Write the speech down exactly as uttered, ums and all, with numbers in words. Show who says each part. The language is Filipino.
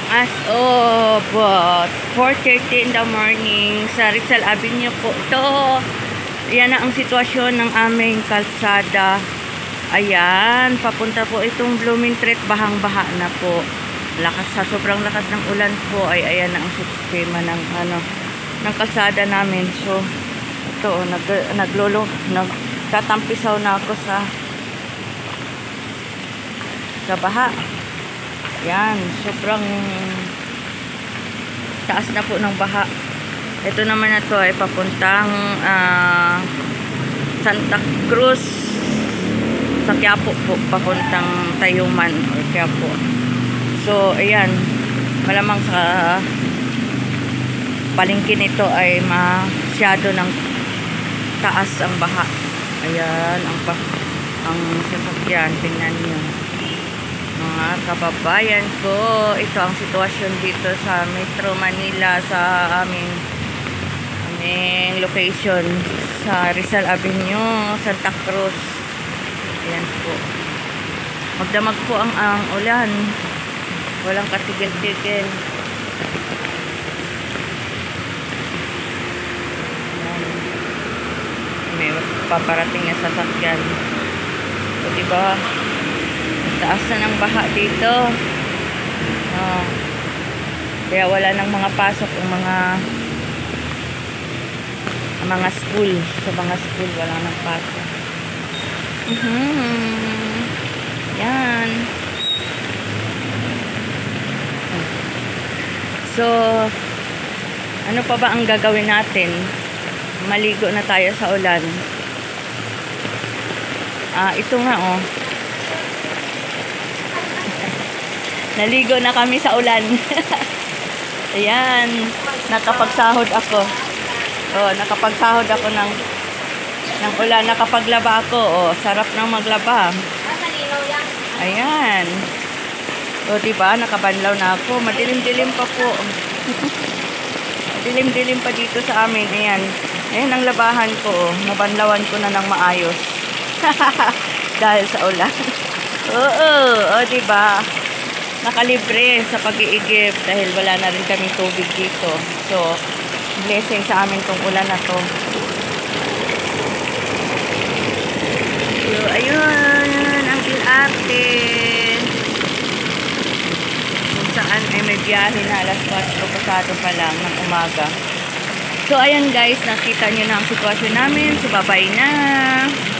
Speaker 1: As of uh, four thirty in the morning sa Rizal Avenue po. Ito, yan na ang sitwasyon ng aming kalsada. Ayan, papunta po itong Blumentritt, bahang-baha na po. Lakas sa sobrang lakas ng ulan po ay ayan na ang sistema ng ano ng kalsada namin. So ito nag naglolo nagtatampisaw na ako sa sa baha. Yan, sobrang taas na po ng baha. Ito naman na to ay papuntang uh, Santa Cruz sa Quiapo po, papuntang Tayuman o Quiapo. So ayan, malamang sa palengke nito ay masyado ng taas ang baha. Ayan ang ang sasakyan, tingnan niyo mga kababayan ko. Ito ang sitwasyon dito sa Metro Manila, sa aming aming location sa Rizal Avenue, Santa Cruz. Ayan po, magdamag po ang, ang ulan, walang katigil-tigil. May paparating na sasakyan. So diba, taas na ng baha dito. Oh. Kaya wala nang mga pasok ang mga ang mga school. Sa mga school wala nang pasok. Mm-hmm. Yan. So ano pa ba ang gagawin natin? Maligo na tayo sa ulan. Ah, ito nga oh. Naligo na kami sa ulan. Ayan, nakapagsahod ako. Oh, nakapagsahod ako ng ng ulan, nakapaglaba ako. Oh, sarap nang maglaba. Ayan. O, diba? Nakabanlaw na ako. Madilim-dilim pa po. Madilim-dilim pa dito sa amin. Ayan. Ayan ang labahan ko. Oh. Nabanlawan ko na ng maayos. Dahil sa ulan. Oo. O, diba? Nakalibre sa pag-iigib dahil wala na rin kami tubig dito. So, blessing sa amin tong ulan na to. So, ayun, ang ate. Kung saan ay may biyahe na alas kwatro pasado pa lang ng umaga. So, ayan guys, nakita nyo na ang sitwasyon namin. So, bye-bye na.